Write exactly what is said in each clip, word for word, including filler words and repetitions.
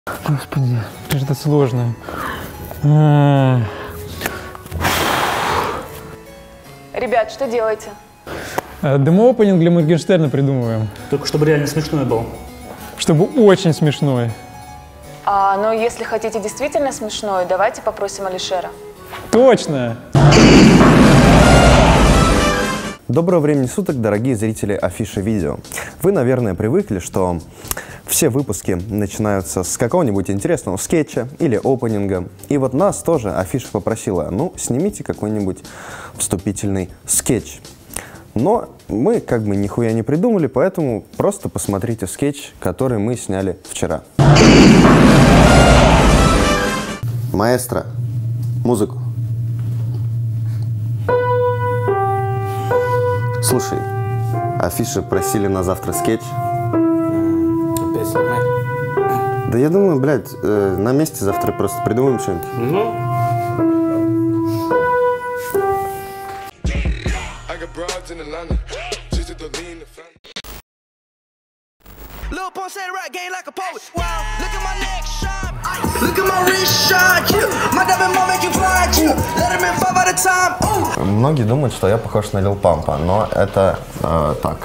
Господи, как же это сложно. Ребят, что делаете? Демо-опенинг для Моргенштерна придумываем. Только чтобы реально смешной был. Чтобы очень смешной. А, но если хотите действительно смешной, давайте попросим Алишера. Точно! Доброго времени суток, дорогие зрители Афиша Видео. Вы, наверное, привыкли, что все выпуски начинаются с какого-нибудь интересного скетча или опенинга. И вот нас тоже Афиша попросила, ну, снимите какой-нибудь вступительный скетч. Но мы как бы нихуя не придумали, поэтому просто посмотрите скетч, который мы сняли вчера. Маэстро, музыку. Слушай, Афиша просили на завтра скетч. Опять снимай. Да я думаю, блядь, э, на месте завтра просто придумаем что-нибудь. Ну? Многие думают, что я похож на Лил Пампа, но это э, так.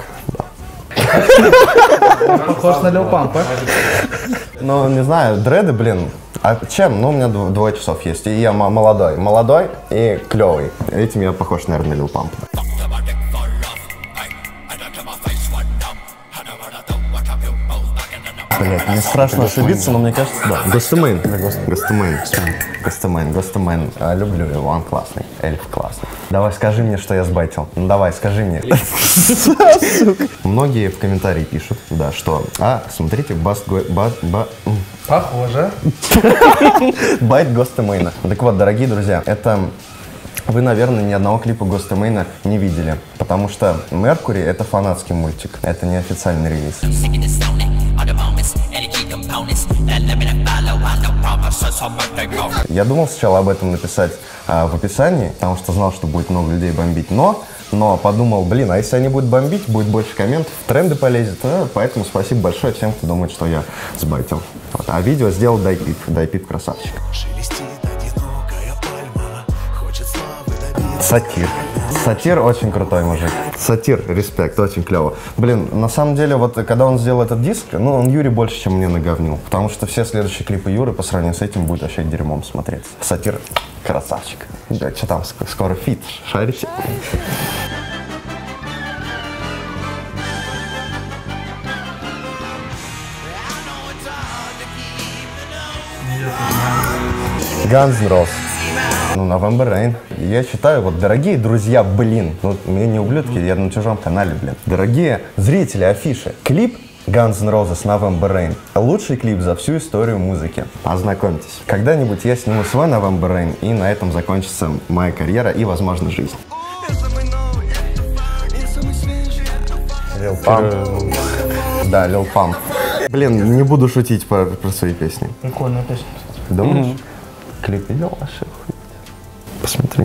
Похож на Лил Пампа. Ну, не знаю, дреды, блин. А чем? Ну, у меня двое часов есть, и я молодой. Молодой и клевый. Этим я похож, наверное, на Лил Пампа. Блять, мне страшно ошибиться, но мне кажется, да. Гостемейн. Гостемейн. Гостемейн. Гостемейн. Люблю его, он классный. Эльф классный. Давай, скажи мне, что я сбайтил. Ну давай, скажи мне. Многие в комментарии пишут, да, что, а, смотрите, баст... Похоже. Байт Гостемейна. Так вот, дорогие друзья, это... Вы, наверное, ни одного клипа Гостемейна не видели, потому что Меркури — это фанатский мультик, это не официальный релиз. Я думал сначала об этом написать а, в описании, потому что знал, что будет много людей бомбить, но, но подумал, блин, а если они будут бомбить, будет больше комментов, тренды полезет, а, поэтому спасибо большое всем, кто думает, что я сбайтил. Вот. А видео сделал Дайпип, Дайпип красавчик. Сатир. Сатир очень крутой мужик. Сатир, респект, очень клево. Блин, на самом деле, вот когда он сделал этот диск, ну, он Юре больше, чем мне наговнил. Потому что все следующие клипы Юры по сравнению с этим будут вообще дерьмом смотреться. Сатир, красавчик. Да, что там, скоро фит, шарите? Guns N' Roses. Ну, November Rain. Я считаю, вот, дорогие друзья, блин, ну, мы не ублюдки, я на чужом канале, блин. Дорогие зрители Афиши, клип Guns N' Roses November Rain — лучший клип за всю историю музыки. Ознакомьтесь. Когда-нибудь я сниму свой November Rain, и на этом закончится моя карьера и, возможно, жизнь. Lil Pump. Да, Lil Pump. Блин, не буду шутить про, про свои песни. Прикольная песня. Думаешь? Mm-hmm. Клип видел вообще? Посмотри.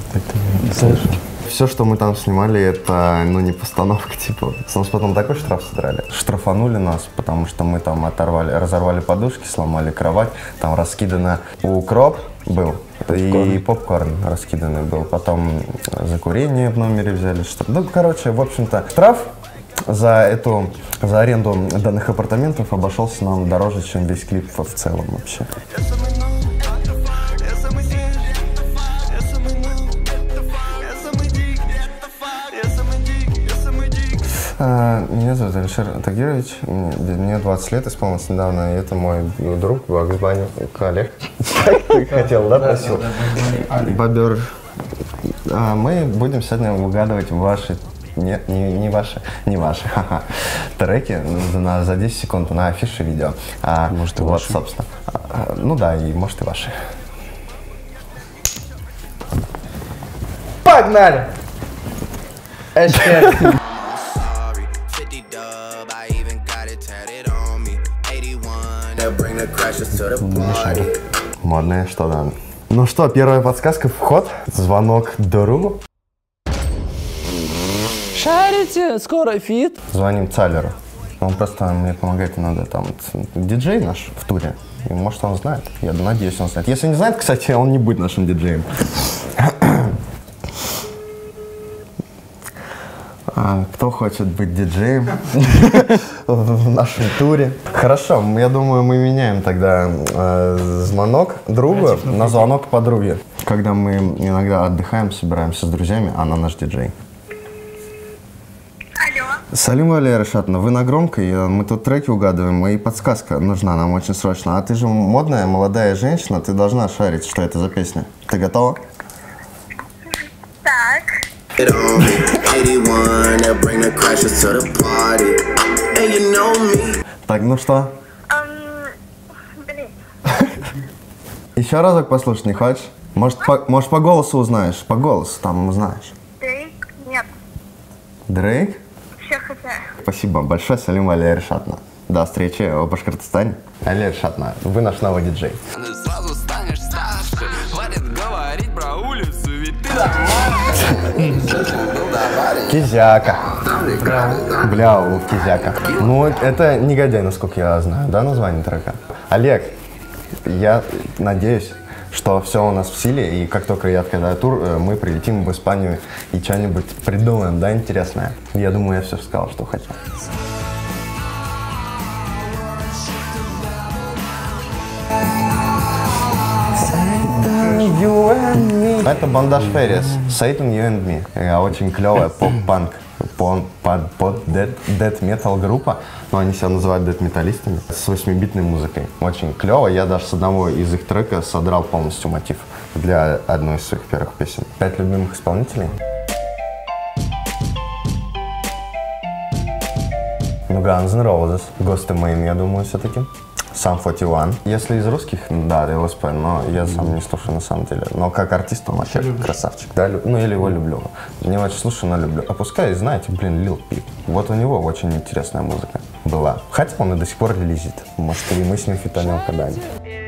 Все, что мы там снимали, это, ну, не постановка, типа. Нас потом такой штраф содрали. Штрафанули нас, потому что мы там оторвали, разорвали подушки, сломали кровать, там раскидано укроп был, попкорн. И попкорн раскиданный был. Потом за курение в номере взяли. Что... Ну, короче, в общем-то, штраф за эту, за аренду данных апартаментов обошелся нам дороже, чем весь клип в целом вообще. Меня зовут Алишер Тагирович, мне двадцать лет исполнилось недавно, и это мой друг Бакс Банни, коллег. Как ты хотел, да, просил? Бобер. Мы будем сегодня угадывать ваши, нет, не, не ваши, не ваши, ха-ха, треки на, за десять секунд на Афише видео. А, может, и вот, ваши. Собственно. Ну да, и может и ваши. Погнали! Эшер. Модное что да. Ну что, первая подсказка, вход, звонок другу. Шарите, скоро фит. Звоним Цалеру. Он просто мне помогает иногда, там, диджей наш в туре. И, может, он знает. Я надеюсь, он знает. Если не знает, кстати, он не будет нашим диджеем. А кто хочет быть диджеем в нашем туре? Хорошо, я думаю, мы меняем тогда э, звонок другу на звонок подруге. Когда мы иногда отдыхаем, собираемся с друзьями, она наш диджей. Алло. Салим Валерия Решатовна, вы на громкой, мы тут треки угадываем, и подсказка нужна нам очень срочно. А ты же модная, молодая женщина, ты должна шарить, что это за песня. Ты готова? Так. Так, ну что? Эм, блин. Еще разок послушать не хочешь? Может по, может, по голосу узнаешь? По голосу там узнаешь. Дрейк? Нет. Дрейк? Все хз. Спасибо большое, Салим Валерия Решатовна. До встречи в Башкортостане. Валерия Решатовна, вы наш новый диджей. Сразу станешь старше, хватит говорить про улицу, ведь ты Кизяка. Бля, у Кизяка. Ну, это негодяй, насколько я знаю, да, название трека? Олег, я надеюсь, что все у нас в силе, и как только я открою тур, мы прилетим в Испанию и что-нибудь придумаем, да, интересное. Я думаю, я все сказал, что хотел. Это Бандаж Феррис, Satan You and Me. Очень клевая поп-панк, под, под дэт-метал группа, но они себя называют дэт-металлистами, с восьмибитной музыкой. Очень клево, я даже с одного из их трека содрал полностью мотив для одной из своих первых песен. Пять любимых исполнителей. Ну, Guns N' Roses, Ghost in Main, я думаю, все-таки. Сам сорок один. Если из русских, да, ЛСП, но я сам не слушаю на самом деле. Но как артист он вообще красавчик. Да, ну, или его люблю. Не очень слушаю, но люблю. А пускай, знаете, блин, Lil Peep. Вот у него очень интересная музыка была. Хотя он и до сих пор релизит. Может, и мы с ним фитанем когда-нибудь.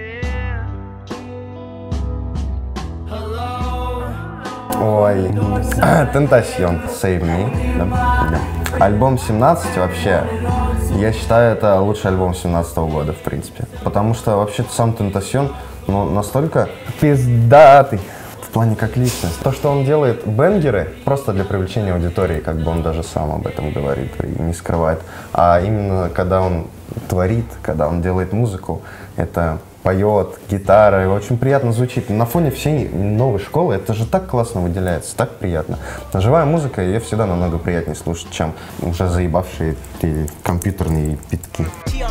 Ой, Tentacion, Save Me. Да? Да. Альбом семнадцать вообще, я считаю, это лучший альбом семнадцатого года, в принципе. Потому что вообще-то сам Tentacion, ну, настолько пиздатый в плане как личность. То, что он делает бенгеры, просто для привлечения аудитории, как бы он даже сам об этом говорит и не скрывает. А именно, когда он творит, когда он делает музыку, это поет, гитара, и очень приятно звучит. На фоне всей новой школы это же так классно выделяется, так приятно. Живая музыка, ее всегда намного приятнее слушать, чем уже заебавшие эти компьютерные питки.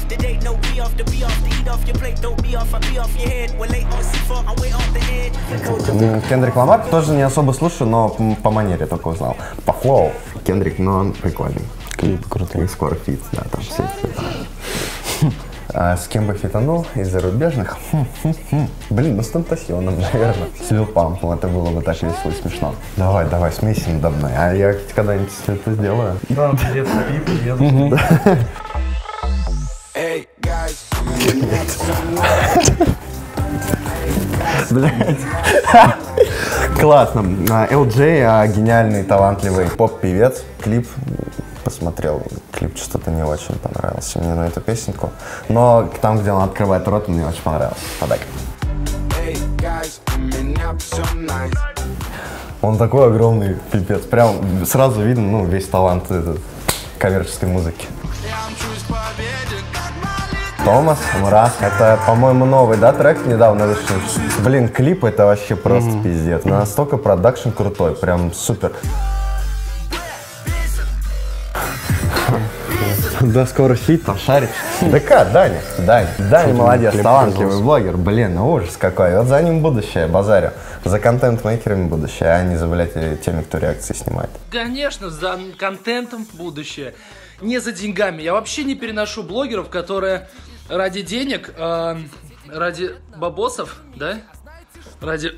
Кендрик Ламар тоже не особо слушаю, но по манере только узнал. По флоу Кендрик, но он прикольный. Клип крутой. И скоро фит, да, там все. А с кем бы фитанул из зарубежных? Хм-хм-хм. Блин, ну с Tentacion'ом, наверное. С Lil Pump, это было бы так весело и смешно. Давай, давай, смейся надо мной, а я когда-нибудь это сделаю. Да, привет, Хаби, привет. Эй, гайс. Блять. Классно. эл джей, гениальный, талантливый поп-певец. Клип посмотрел. Клип что-то не очень понравился мне на эту песенку. Но там, где он открывает рот, мне очень понравился. Подай. Он такой огромный пипец. Прям сразу видно, ну, весь талант этот, коммерческой музыки. Томас Мраз, это, по-моему, новый, да, трек недавно вышел. Блин, клип это вообще просто mm-hmm. пиздец. Настолько продакшн крутой, прям супер. Да, скоро фит, там шарит. Да как, Даня, Даня, Даня молодец, талантливый блогер, блин, ужас какой. Вот за ним будущее, базарю. За контент-мейкерами будущее, а не за, блядь, теми, кто реакции снимает. Конечно, за контентом будущее, не за деньгами. Я вообще не переношу блогеров, которые ради денег, э, ради бабосов, да, ради,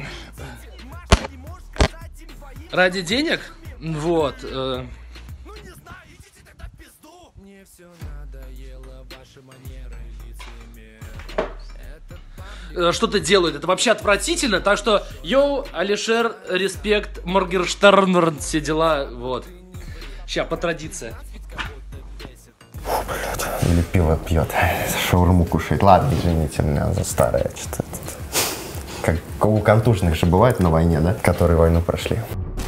ради денег, вот, э, что-то делают. Это вообще отвратительно. Так что, йоу, Алишер, респект, Моргенштерн, все дела, вот. Сейчас, по традиции. Или пиво пьет, шаурму кушает. Ладно, извините меня за старое что-то. Как у контужных же бывает на войне, да? Которые войну прошли.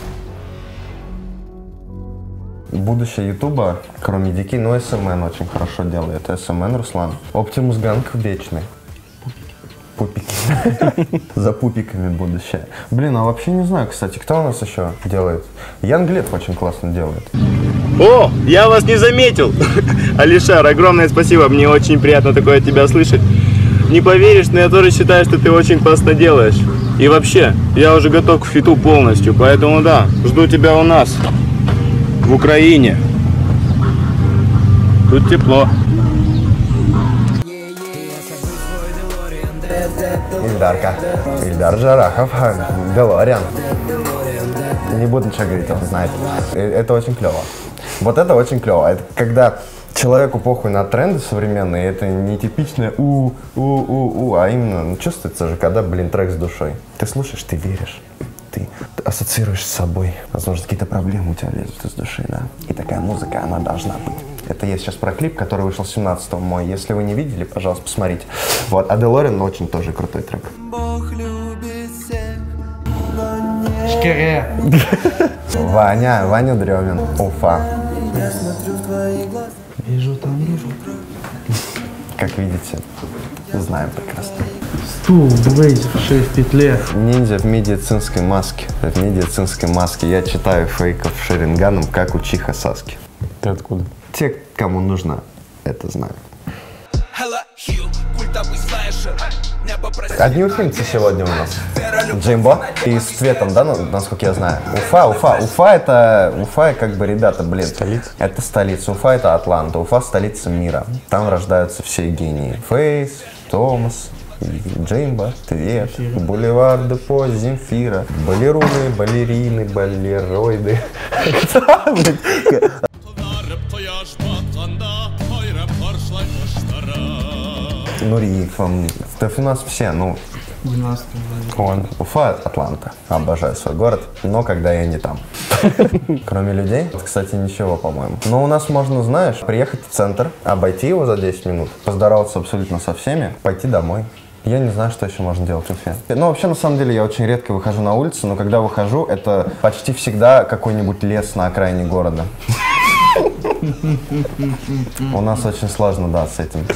Будущее Ютуба, кроме Дики, но эс эм эн очень хорошо делает. эс эм эн Руслан. Оптимус Ганг вечный. Пупики. За пупиками будущее. Блин, а вообще не знаю, кстати, кто у нас еще делает? Ян Глеб очень классно делает. О, я вас не заметил! Алишер, огромное спасибо, мне очень приятно такое от тебя слышать. Не поверишь, но я тоже считаю, что ты очень классно делаешь. И вообще, я уже готов к фиту полностью, поэтому да, жду тебя у нас, в Украине. Тут тепло. Ильдарка. Ильдар Джарахов, Делориан. Не буду ничего говорить, он знает. Это очень клево. Вот это очень клево. Это когда человеку похуй на тренды современные, это не типичное у у у у а именно ну, чувствуется же, когда, блин, трек с душой. Ты слушаешь, ты веришь, ты ассоциируешь с собой. Возможно, какие-то проблемы у тебя лезут из души, да. И такая музыка, она должна быть. Это я сейчас про клип, который вышел семнадцатого мой. Если вы не видели, пожалуйста, посмотрите. Вот, а Делориан очень тоже крутой трек. Ваня, Ваня Дрёмин, Уфа. Вижу там, вижу. Как видите, знаем прекрасно. Стул, блейзер, шея в петле. Ниндзя в медицинской маске. В медицинской маске. Я читаю фейков шеринганом, как у Чиха Саски. Ты откуда? Те, кому нужно, это знают. Одни уфимцы сегодня у нас. Джеймбо и с цветом, да, насколько я знаю. Уфа, Уфа. Уфа это, Уфа как бы, ребята, блин. Столица? Это столица. Уфа это Атланта. Уфа столица мира. Там рождаются все гении. Фейс, Томас, Джеймбо, Твет, Бульвар Депо, Земфира, балеруны, балерины, балероиды. Нуриев, то у нас все, ну, он, Уфа, Атланта, обожаю свой город, но когда я не там. Кроме людей, кстати, ничего, по-моему. Но у нас можно, знаешь, приехать в центр, обойти его за десять минут, поздороваться абсолютно со всеми, пойти домой. Я не знаю, что еще можно делать в Уфе. Ну, вообще, на самом деле, я очень редко выхожу на улицу, но когда выхожу, это почти всегда какой-нибудь лес на окраине города. У нас очень сложно, да, с этим.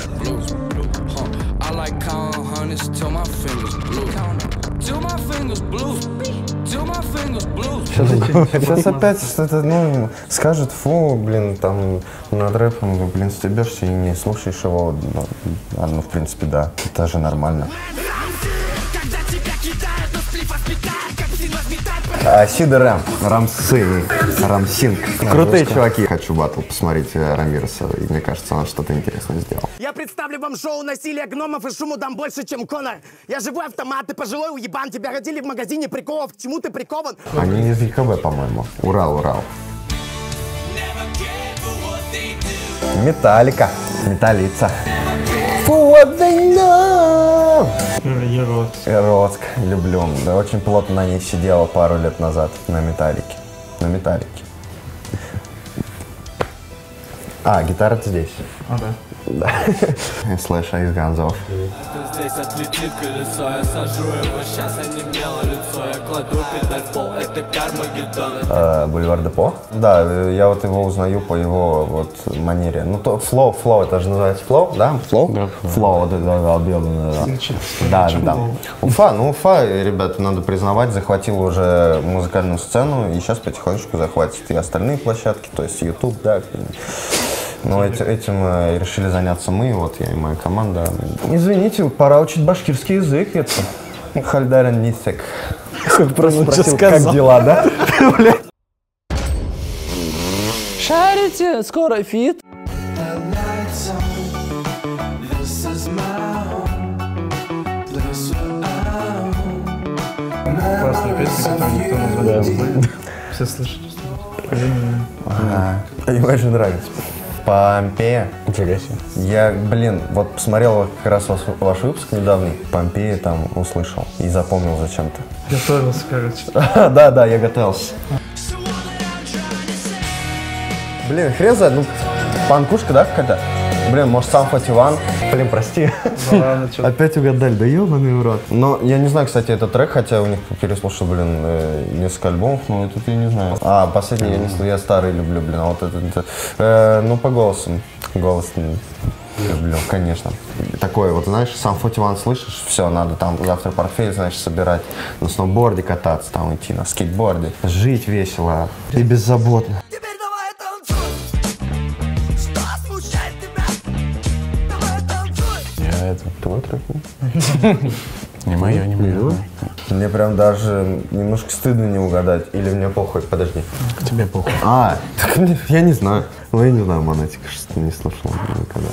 Сейчас, сейчас опять что-то, ну, скажут, фу, блин, там, над рэпом, блин, стебешься и не слушаешь его. Ну, а, ну, в принципе, да, это же нормально. А, Сида Рэм, Рамсы, Рамсинг. Крутые чуваки. Хочу батл посмотреть Рамиреса, и мне кажется, он что-то интересное сделал. Я представлю вам шоу насилия гномов и шуму дам больше, чем Конор. Я живой автомат, ты пожилой уебан, тебя родили в магазине приколов, к чему ты прикован? Они из ЕКБ, по-моему. Урал, Урал. Металлика. Металлица. For what they know. Еродск. Еродск, люблю. Да, очень плотно на ней сидела пару лет назад на Металлике. На Металлике. А, гитара здесь. А, да. Да. Слэша из Ганзов. Здесь отлетит колесо, я сажу его, сейчас онемело лицо, я кладу педаль в пол, это Кармагеддон. Бульвар Депо? Да, я вот его узнаю по его вот манере. Ну, то флоу, флоу, это же называется флоу, да? Флоу? Да. Флоу, вот это объемное, да. Да, да. Уфа, ну Уфа, ребята, надо признавать, захватил уже музыкальную сцену и сейчас потихонечку захватит и остальные площадки, то есть YouTube, да. Но этим, этим э, решили заняться мы, вот я и моя команда. Извините, пора учить башкирский язык, это. Хальдарен Нисек. Просто спросил, как дела, да? Шарите, скоро фит. Классная песня, которую никто назвать не знает. Все слышат. Ага. Imagine Dragons. Помпея. Нифига себе. Я, блин, вот посмотрел как раз ваш, ваш выпуск недавний. Помпея там услышал и запомнил зачем-то. Готовился, короче. Да, да, я готовился. Блин, хрен знает, ну, панкушка, да, какая-то? Блин, может, сам сорок один? Блин, прости. Опять угадали, да ебаный в рот. Но я не знаю, кстати, этот трек, хотя у них переслушал, блин, э, несколько альбомов, но этот я не знаю. А, последний я не слышал, я старый люблю, блин, а вот этот, это, э, ну, по голосу. Голос люблю, конечно. Такой вот, знаешь, сам сорок один слышишь, все, надо там завтра портфель, значит, собирать, на сноуборде кататься, там идти на скейтборде. Жить весело и беззаботно. Я это... Твой трек? Не мое, не мое. Мне прям даже немножко стыдно не угадать. Или мне похуй, подожди. Тебе похуй. А, так я не знаю. Ну, я не знаю, Монатика, что не слушал никогда.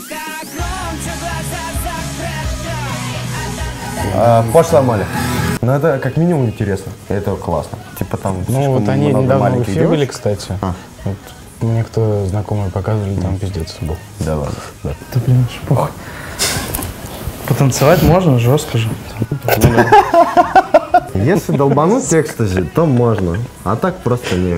А, пошлая Молли. Ну, это как минимум интересно. Это классно. Типа там... Ну, вот они недавно в эфире были, кстати. А. Вот мне кто знакомые показывали, там пиздец был. Да ладно. Да. Да блин, похуй. Потанцевать можно, жестко же. Если долбануть экстази, то можно. А так просто не.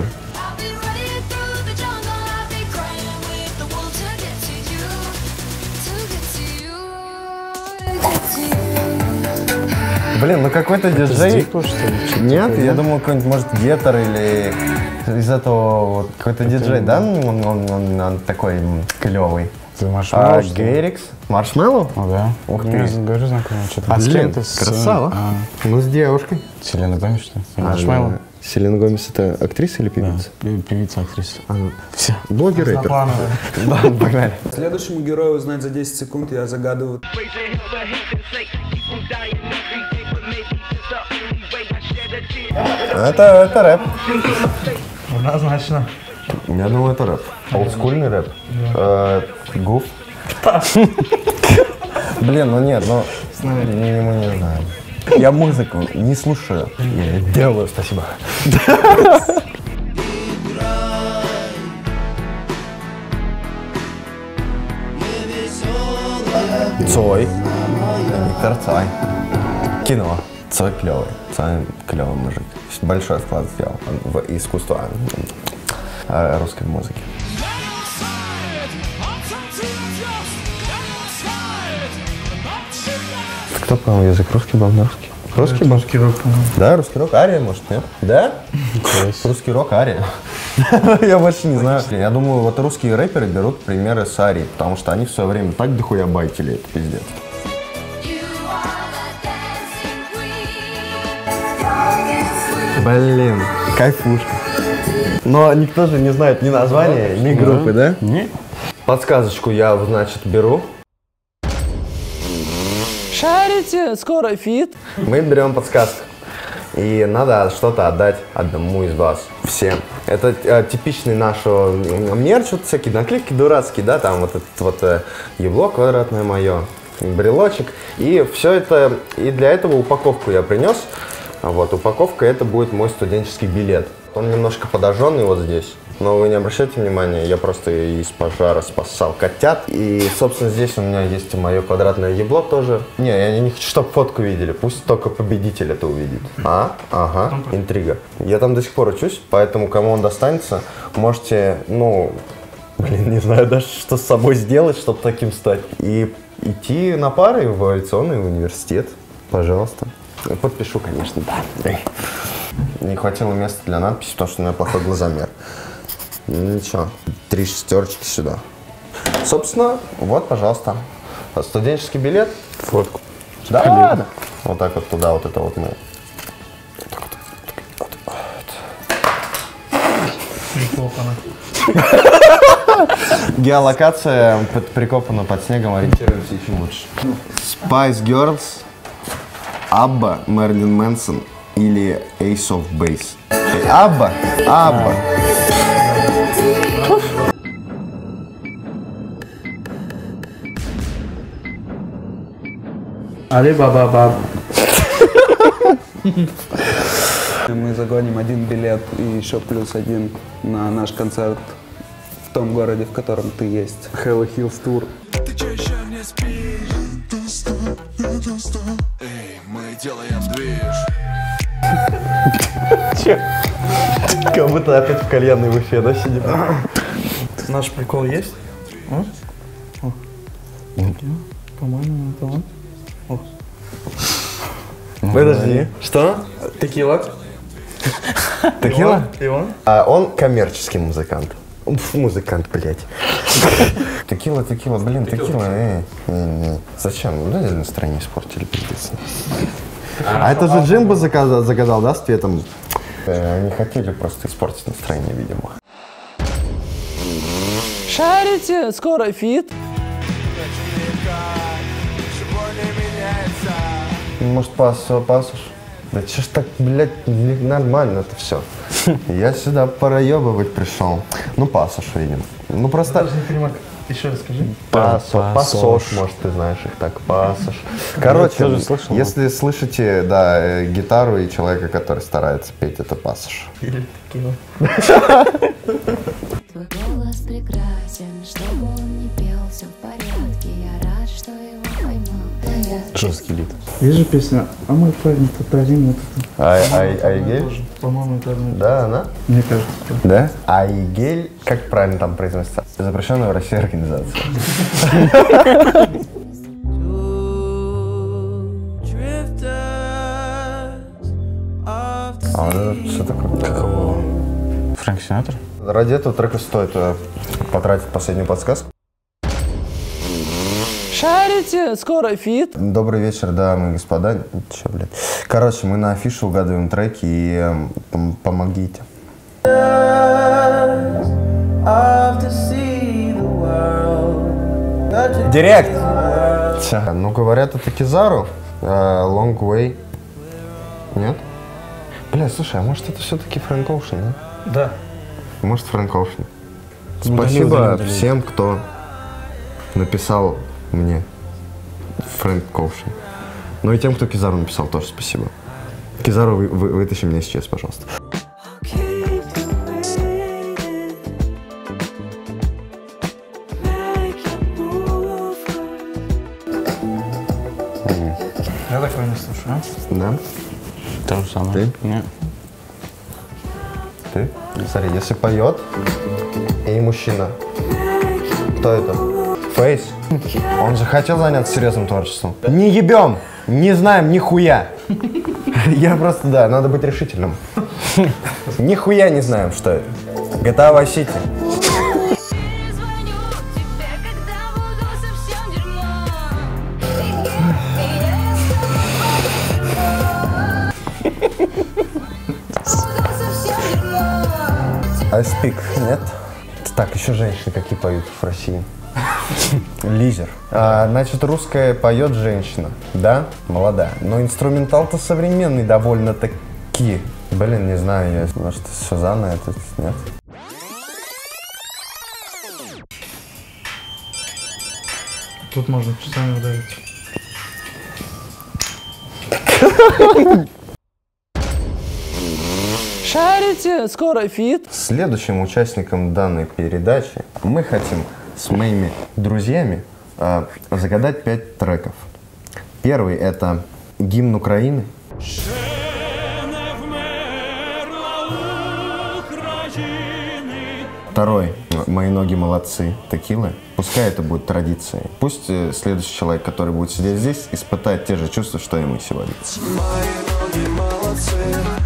Блин, ну какой-то диджей. Дико, что ли? Нет, я думал, какой-нибудь, может, Геттер или из этого вот какой-то диджей, да? Он, он, он, он такой клевый. Ты Маршмеллоу, А, что ли? Герикс? Маршмеллоу? Ну да. Ух ты. Я говорю, знакомый, что-то. А с Блин, кем ты? с- Красава. а, Ну, с девушкой. Селена Гомес, что ли? А, Маршмеллоу? да. Селена Гомес это актриса или Да, певица? пи- певица, актриса. А, ну, Все. блогер, рэпер. Да, погнали. Следующему герою узнать за десять секунд я загадываю. Это, это рэп. Однозначно. Я думаю, это рэп. Олдскульный рэп. Э, Гуф. Блин, ну нет, ну мы не знаем. Я музыку не слушаю. Я делаю, спасибо. Цой. Виктор Цой. Кино. Цой клевый. Цой клевый мужик. Большой вклад сделал в искусство э, русской музыки. Кто понял язык? Русский был, русский? Русский был? Русский рок, по-моему. Да, русский рок, Ария, может, нет? Да? Русский рок, Ария. Я больше не знаю. Я думаю, вот русские рэперы берут примеры с Арии, потому что они в свое время так дохуя байтили, это пиздец. Блин, кайфушка. Но никто же не знает ни названия, ни группы, да? Не. Подсказочку я, значит, беру. Шарите, скоро фит. Мы берем подсказку. И надо что-то отдать одному из вас. Всем. Это э, типичный наш э, мерч, вот всякие наклейки дурацкие, да, там вот этот вот э, ебло квадратное мое, брелочек. И все это, и для этого упаковку я принес. Вот, упаковка это будет мой студенческий билет. Он немножко подожженный вот здесь. Но вы не обращайте внимания, я просто из пожара спасал котят. И, собственно, здесь у меня есть мое квадратное ебло тоже. Не, я не хочу, чтобы фотку видели, пусть только победитель это увидит. А? Ага, интрига. Я там до сих пор учусь, поэтому кому он достанется, можете, ну, блин, не знаю даже, что с собой сделать, чтобы таким стать. И идти на пары в авиационный университет, пожалуйста. Подпишу, конечно, да. Не хватило места для надписи, потому что у меня плохой глазомер. Ну ничего, три шестерочки сюда. Собственно, вот, пожалуйста, студенческий билет. Фотку. Да, ладно. Вот так вот туда, вот это вот мы. Геолокация под- прикопана под снегом, ориентируемся еще лучше. Spice Girls, Абба, Мэрилин Мэнсон или Ace of Base. Абба, Абба. Али баба баб. Мы загоним один билет и еще плюс один на наш концерт в том городе, в котором ты есть. Hello Hills Tour. Эй, мы делаем движ. Как будто опять в кальянной в эфире, да, сидим? Наш прикол есть? М? Ух По-моему, это он. Подожди. Что? Текила. Текила? И он? А он коммерческий музыкант. Уф, музыкант, блядь. Текила, текила, блин, текила. Э, не, не. Зачем? Ну, настроение испортили, пиздец. А это же Джимбо загадал, загадал, да, с цветом? Э, они хотели просто испортить настроение, видимо. Шарите, скоро фит. Может, пасу, пасуш? Да че ж так, блядь, нормально это все. Я сюда пораебывать пришел. Ну, пасуш, видим. Ну, просто... Даже не понимаю, еще расскажи. Пасош, пасош, может, ты знаешь их так, пасош. Короче, если слышите, да, гитару и человека, который старается петь, это пасош. Или текила. Твой голос прекрасен, чтобы он не пел, все в порядке. Я рад, что его поймал. Жесткий бит. Есть же песня «А мой парень, тут один вот это». Ай, ай, Айгель? По-моему, это одно. Да, она? Мне кажется. Да? Айгель, как правильно там произносится? Запрещенная в России организация. А вот это что такое? Каково? Фрэнк Синатра? Ради этого трека стоит э, потратить последнюю подсказку. Шарите, скоро фит. Добрый вечер, дамы и господа. Че, блядь? Короче, мы на афише угадываем треки и э, пом помогите. Директ! Че? Ну, говорят, это Кизару. э, Long Way. Нет? Бля, слушай, а может это все-таки Фрэнк Оушен, да? Да. Может, Фрэнк Оушен. Удалил, Спасибо удалил, удалил. всем, кто написал мне Фрэнк Оушен. Ну и тем, кто Кизару написал, тоже спасибо. Кизару, вы, вы, вытащи меня сейчас, пожалуйста. Я такое не слушаю, а? Да? То же самое. Ты? Нет. Ты? Смотри, если поет и мужчина, кто это? Фейс? Он же хотел заняться серьезным творчеством. Не ебем! Не знаем нихуя! Я просто, да, надо быть решительным. Нихуя не знаем, что это. джи ти эй Vice City. I Speak, нет? Так, еще женщины какие поют в России. Лизер. А, значит, русская поет женщина, да? Молодая. Но инструментал-то современный довольно-таки. Блин, не знаю, я, может, Сюзанна это, нет? Тут можно часами ударить. Шарите, скоро фит. Следующим участником данной передачи мы хотим с моими друзьями э, загадать пять треков. Первый — это гимн Украины. Второй — «Мои ноги молодцы» Текилы. Пускай это будет традицией. Пусть э, следующий человек, который будет сидеть здесь, испытает те же чувства, что и мы сегодня. Мои ноги молодцы,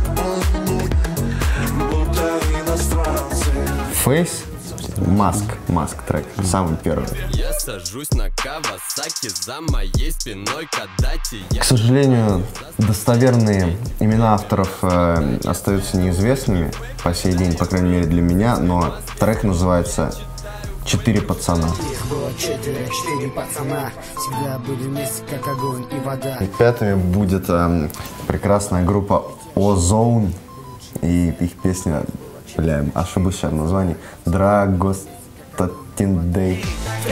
будто иностранцы. Фейс, Маск, Маск трек, самый первый. Я сажусь на Кавасаки, за моей спиной Кадати. К сожалению, достоверные имена авторов э, остаются неизвестными по сей день, по крайней мере для меня, но трек называется «Четыре пацана». Было четыре, четыре пацана, всегда были вместе, как огонь и вода. И пятыми будет э, прекрасная группа Озон и их песня, бля, ошибусь сейчас в названии, Драгостатин Дэй.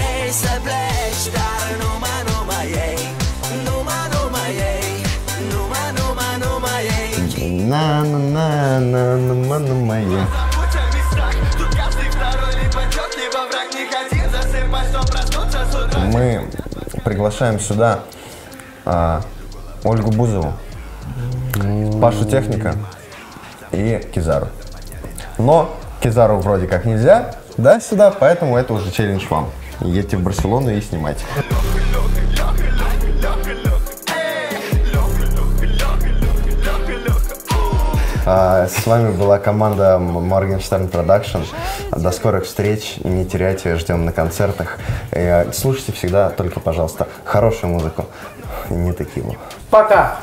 На на на на на на на моей. Мы приглашаем сюда а, Ольгу Бузову, Пашу Техника и Кизару. Но Кизару вроде как нельзя, да, сюда, поэтому это уже челлендж вам. едьте в Барселону и снимайте. А, с вами была команда Morgenstern Production. До скорых встреч. Не теряйте, ждем на концертах. И слушайте всегда только, пожалуйста, хорошую музыку, не текилу. Пока!